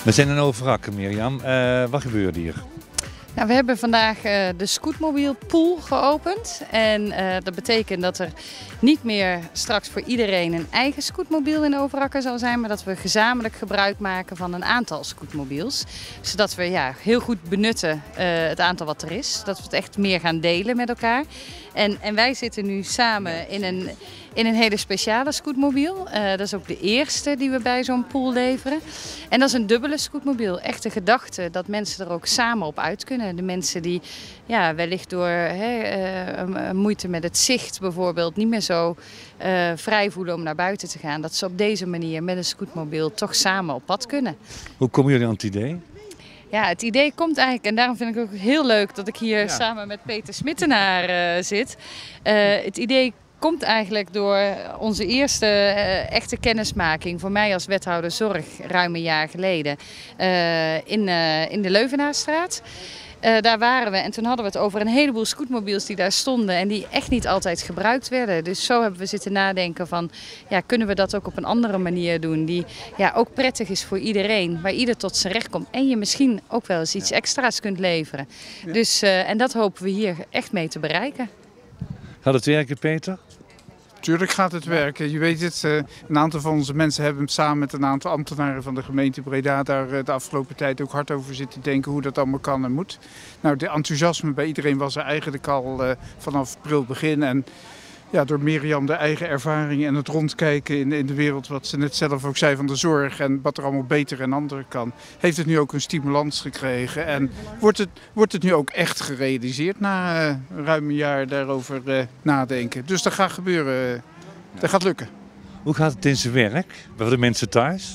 We zijn in Overrakken, Mirjam. Wat gebeurt hier? Nou, we hebben vandaag de scootmobielpool geopend. En dat betekent dat er niet meer straks voor iedereen een eigen scootmobiel in Overrakken zal zijn, maar dat we gezamenlijk gebruik maken van een aantal scootmobiels. Zodat we heel goed benutten het aantal wat er is. Dat we het echt meer gaan delen met elkaar. En wij zitten nu samen in een hele speciale scootmobiel. Dat is ook de eerste die we bij zo'n pool leveren. En dat is een dubbele scootmobiel. Echt de gedachte dat mensen er ook samen op uit kunnen. De mensen die wellicht door moeite met het zicht bijvoorbeeld niet meer zo vrij voelen om naar buiten te gaan. Dat ze op deze manier met een scootmobiel toch samen op pad kunnen. Hoe komen jullie aan het idee? Ja, het idee komt eigenlijk, en daarom vind ik het ook heel leuk dat ik hier samen met Peter Smittenaar zit. Het idee komt eigenlijk door onze eerste echte kennismaking voor mij als wethouder zorg ruim een jaar geleden in de Leuvenaarsstraat. Daar waren we en toen hadden we het over een heleboel scootmobiels die daar stonden en die echt niet altijd gebruikt werden. Dus zo hebben we zitten nadenken van, kunnen we dat ook op een andere manier doen die ook prettig is voor iedereen, waar ieder tot zijn recht komt en je misschien ook wel eens iets extra's kunt leveren. Ja. Dus, en dat hopen we hier echt mee te bereiken. Gaat het werken, Peter? Tuurlijk gaat het werken. Je weet het, een aantal van onze mensen hebben samen met een aantal ambtenaren van de gemeente Breda daar de afgelopen tijd ook hard over zitten denken hoe dat allemaal kan en moet. Nou, de enthousiasme bij iedereen was er eigenlijk al vanaf april begin. En door Mirjam de eigen ervaring en het rondkijken in de wereld, wat ze net zelf ook zei van de zorg en wat er allemaal beter en anders kan, heeft het nu ook een stimulans gekregen. En wordt het nu ook echt gerealiseerd na ruim een jaar daarover nadenken. Dus dat gaat gebeuren, dat gaat lukken. Hoe gaat het in zijn werk? Bij de mensen thuis?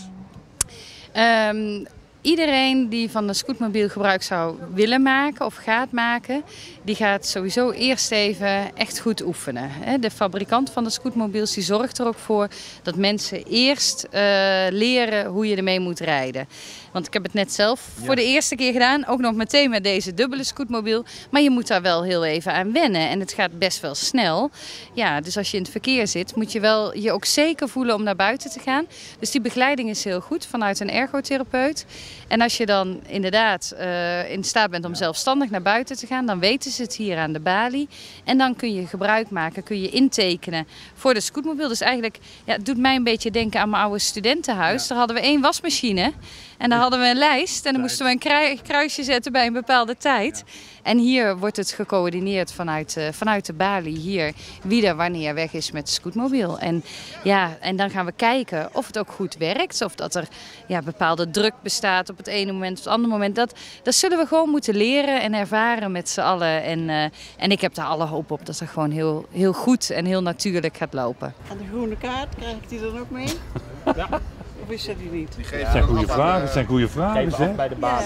Iedereen die van de scootmobiel gebruik zou willen maken of gaat maken, die gaat sowieso eerst even echt goed oefenen. De fabrikant van de scootmobiels die zorgt er ook voor dat mensen eerst leren hoe je ermee moet rijden. Want ik heb het net zelf voor de eerste keer gedaan, ook nog meteen met deze dubbele scootmobiel. Maar je moet daar wel heel even aan wennen en het gaat best wel snel. Ja, dus als je in het verkeer zit, moet je wel je ook zeker voelen om naar buiten te gaan. Dus die begeleiding is heel goed vanuit een ergotherapeut. En als je dan inderdaad in staat bent om zelfstandig naar buiten te gaan, dan weten ze het hier aan de balie. En dan kun je gebruik maken, kun je intekenen voor de scootmobiel. Dus eigenlijk, het doet mij een beetje denken aan mijn oude studentenhuis. Daar hadden we 1 wasmachine. En daar hadden we een lijst en dan moesten we een kruisje zetten bij een bepaalde tijd. En hier wordt het gecoördineerd vanuit de balie hier wie er wanneer weg is met de scootmobiel. En dan gaan we kijken of het ook goed werkt. Of dat er bepaalde druk bestaat op het ene moment of het andere moment. Dat zullen we gewoon moeten leren en ervaren met z'n allen. En ik heb daar alle hoop op dat het gewoon heel, heel goed en heel natuurlijk gaat lopen. En de groene kaart, krijg ik die dan ook mee? Ja. Of is dat die niet? Het zijn goede vragen, het zijn goede vragen. Hè? Bij de baas.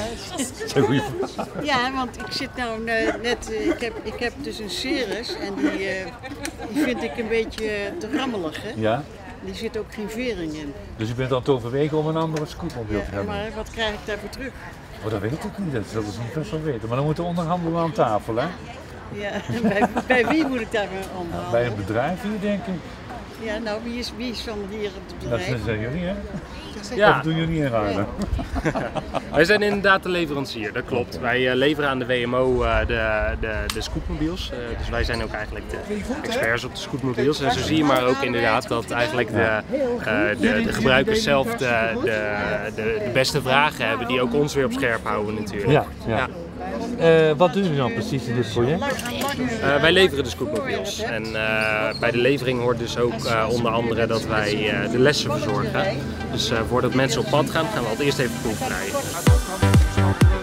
Ja, want ik zit nou net, ik heb dus een Ceres en die vind ik een beetje te rammelig. Hè? Ja. Die zit ook geen vering in. Dus u bent aan het overwegen om een andere scootmobiel te hebben? Maar wat krijg ik daarvoor terug? Oh, dat weet ik ook niet, dat zullen ze niet best wel weten. Maar dan moeten we onderhandelen aan tafel, hè? Ja, bij wie moet ik daar onderhandelen? Bij een bedrijf hier, denk ik. Ja, nou, wie is van hier het bedrijf? Dat zijn jullie, hè? Ja. Of doen jullie in ruilen? Wij zijn inderdaad de leverancier, dat klopt. Wij leveren aan de WMO de scootmobiels. Dus wij zijn ook eigenlijk de experts op de scootmobiels. En zo zie je maar ook inderdaad dat eigenlijk de gebruikers zelf de beste vragen hebben die ook ons weer op scherp houden natuurlijk. Ja. Wat doen jullie dan precies in dit project? Wij leveren de scootmobiels en bij de levering hoort dus ook onder andere dat wij de lessen verzorgen. Dus voordat mensen op pad gaan, gaan we altijd eerst even proefrijden.